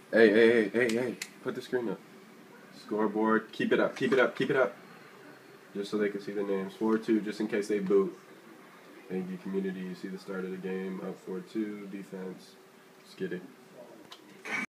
Hey. Put the screen up. Scoreboard. Keep it up. Keep it up. Keep it up. Just so they can see the names. 4-2, just in case they boot. AD community, you see the start of the game. Up 4-2. Defense. Let's get it.